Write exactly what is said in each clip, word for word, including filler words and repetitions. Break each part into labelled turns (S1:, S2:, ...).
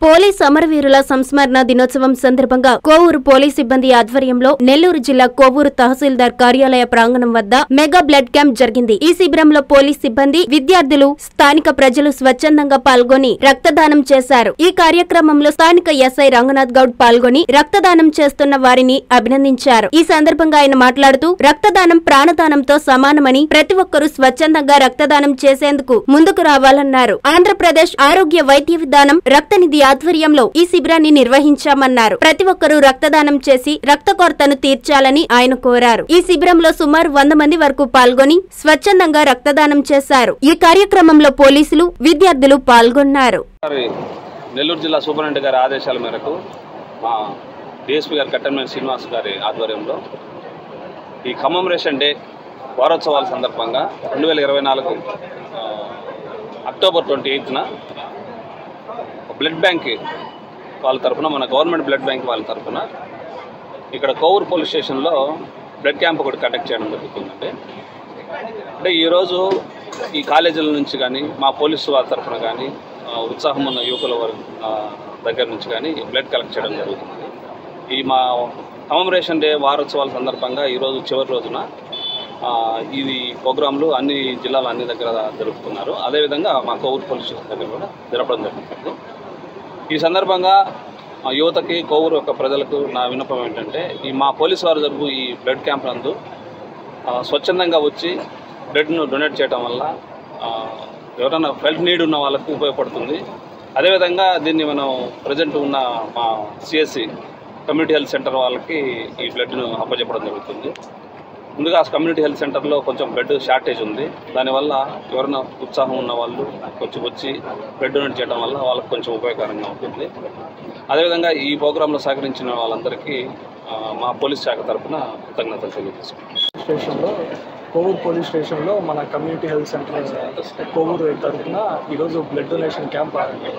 S1: Police అమరవీరుల సంస్మరణ దినోత్సవం సందర్భంగా కోవూరు పోలీస్ సిబ్బంది ఆధ్వర్యంలో నెల్లూరు జిల్లా కోవూరు తహసీల్దార్ కార్యాలయ ప్రాంగణం వద్ద మెగా బ్లడ్ క్యాంప్ జరిగింది। ఈ శిబిరంలో పోలీస్ సిబ్బంది, విద్యార్థులు, స్థానిక ప్రజలు స్వచ్ఛందంగా పాల్గొని రక్తదానం చేశారు। ఈ కార్యక్రమంలో స్థానిక ఎస్ఐ రంగనాథ్ గౌడ్ పాల్గొని రక్తదానం చేస్తున్న వారిని అభినందించారు। ఈ సందర్భంగా ఆయన మాట్లాడుతూ రక్తదానం ప్రాణదానంతో సమానమని ప్రతి ఒక్కరూ స్వచ్ఛందంగా రక్తదానం చేసేందుకు ముందుకు రావాలన్నారు। ఆంధ్రప్రదేశ్ ఆరోగ్య వైద్య విధానం రక్తనిధి ఆధ్వర్యంలో ఈ శిబిరాన్ని నిర్వహించామన్నారు। ప్రతి ఒక్కరూ రక్తదానం చేసి రక్త కొరతను తీర్చాలని ఆయన కోరారు। ఈ శిబిరంలో సుమారు వంద మంది వరకు పాల్గొని స్వచ్ఛందంగా రక్తదానం చేశారు। ఈ కార్యక్రమంలో పోలీసులు, విద్యార్థులు పాల్గొన్నారు।
S2: నెల్లూరు జిల్లా సూపరింటెండెంట్ గారి ఆదేశాల మేరకు మా డిఎస్పీ గారు కట్టెమనేని శ్రీనివాస్ గారి ఆధ్వర్యంలో ఈ కమమరేషన్ డే వారోత్సవాల సందర్భంగా రెండు వేల ఇరవై నాలుగు అక్టోబర్ ట్వంటీ ఎయిత్న బ్లడ్ బ్యాంక్ వాళ్ళ తరఫున, మన గవర్నమెంట్ బ్లడ్ బ్యాంక్ వాళ్ళ తరఫున ఇక్కడ కోవూరు పోలీస్ స్టేషన్లో బ్లడ్ క్యాంప్ ఒకటి కండక్ట్ చేయడం జరుగుతుందండి। అంటే ఈరోజు ఈ కాలేజీల నుంచి కానీ, మా పోలీసు వాళ్ళ తరఫున కానీ, ఉత్సాహం ఉన్న యువకుల దగ్గర నుంచి కానీ బ్లడ్ కలెక్ట్ చేయడం జరుగుతుంది। ఈ మా కమమరేషన్ డే వారోత్సవాల సందర్భంగా ఈరోజు చివరి రోజున ఇది ప్రోగ్రాంలు అన్ని జిల్లాల అన్ని దగ్గర జరుపుతున్నారు। అదేవిధంగా మా కోవూరు పోలీస్ స్టేషన్ దగ్గర కూడా జరపడం జరుగుతుంది। ఈ సందర్భంగా యువతకి, కోవూరు యొక్క ప్రజలకు నా విన్నపం ఏంటంటే, ఈ మా పోలీసు వారు జరుపు ఈ బ్లడ్ క్యాంప్ నందు స్వచ్ఛందంగా వచ్చి బ్లడ్ను డొనేట్ చేయడం వల్ల ఎవరైనా హెల్త్ నీడ్ ఉన్న వాళ్ళకు ఉపయోగపడుతుంది। అదేవిధంగా దీన్ని మనం ప్రజెంట్ ఉన్న మా సిఎస్సి కమ్యూనిటీ హెల్త్ సెంటర్ వాళ్ళకి ఈ బ్లడ్ను అప్పచెప్పడం జరుగుతుంది। ముందుగా కమ్యూనిటీ హెల్త్ సెంటర్లో కొంచెం బ్లడ్ షార్టేజ్ ఉంది, దానివల్ల ఎవరైనా ఉత్సాహం ఉన్న వాళ్ళు కొంచెం వచ్చి బ్లడ్ డొనేట్ చేయడం వల్ల వాళ్ళకి కొంచెం ఉపయోగకరంగా ఉంటుంది। అదేవిధంగా ఈ ప్రోగ్రాంలో సహకరించిన వాళ్ళందరికీ మా పోలీస్ శాఖ తరఫున కృతజ్ఞతలు తెలియజేసుకుంటాం।
S3: స్టేషన్లో కోవూరు పోలీస్ స్టేషన్లో మన కమ్యూనిటీ హెల్త్ సెంటర్ కోవూరు తరఫున ఈరోజు బ్లడ్ డొనేషన్ క్యాంప్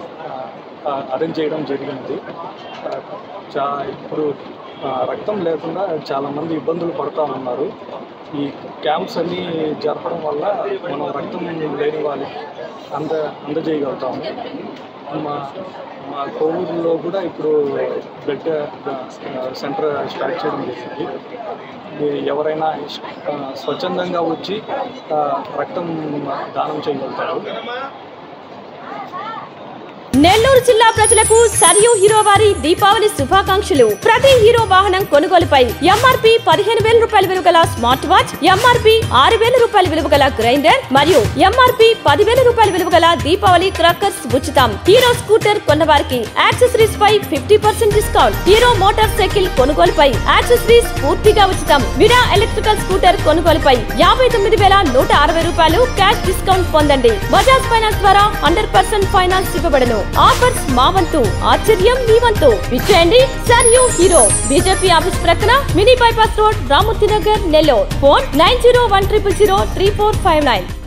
S3: అరేంజ్ చేయడం జరిగింది। చా ఇప్పుడు రక్తం లేకుండా చాలామంది ఇబ్బందులు పడుతూ ఉన్నారు। ఈ క్యాంప్స్ అన్నీ జరపడం వల్ల మనం రక్తం లేని వాళ్ళకి అంద అందజేయగలుగుతాము। మా మా కోవూరులో కూడా ఇప్పుడు బ్లడ్ సెంటర్ స్టార్ట్ చేయడం జరిగింది। ఎవరైనా స్వచ్ఛందంగా వచ్చి రక్తం దానం చేయగలుగుతారు।
S4: నెల్లూరు జిల్లా ప్రజలకు సరియు హీరో వారి దీపావళి శుభాకాంక్షలు। ప్రతి హీరో వాహనం కొనుగోలుపై ఎంఆర్పి పదిహేను వేల రూపాయల విలువ గల స్మార్ట్ వాచ్, ఎంఆర్పి ఆరు వేల రూపాయల విలువ గల గ్రైండర్ మరియు ఎంఆర్పి పదివేల రూపాయల విలువ గల దీపావళి క్రాకర్స్ ఉచితం। హీరో స్కూటర్ కొన్న వారికి యాక్సెసరీస్ పై fifty percent discount. Hero motorcycle కొనుగోలుపై యాక్సెసరీస్ పూర్తిగా ఉచితం। విరా ఎలక్ట్రికల్ స్కూటర్ కొనుగోలుపై యాభై తొమ్మిది వేల నూట అరవై రూపాయలు క్యాష్ డిస్కౌంట్ పొందండి। బజాజ్ ఫైనాన్స్ ద్వారా హండ్రెడ్ పర్సెంట్ ఫైనాన్స్ ఇవ్వబడను। ఆఫర్స్ మా వంతు, ఆశ్చర్యం మీ వంతు। విచ్చేయండి సరియు హీరో, బీజేపీ ఆఫీస్ ప్రక్కన, mini bypass road, Ramurthy Nagar, Nellore. Phone nine zero one triple zero three four five nine.